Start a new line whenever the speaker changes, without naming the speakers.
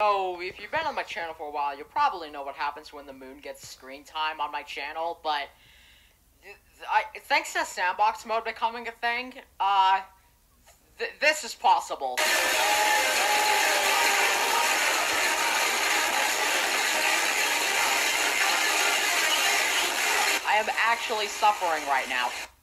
So, if you've been on my channel for a while, you'll probably know what happens when the moon gets screen time on my channel, but thanks to sandbox mode becoming a thing, this is possible. I am actually suffering right now.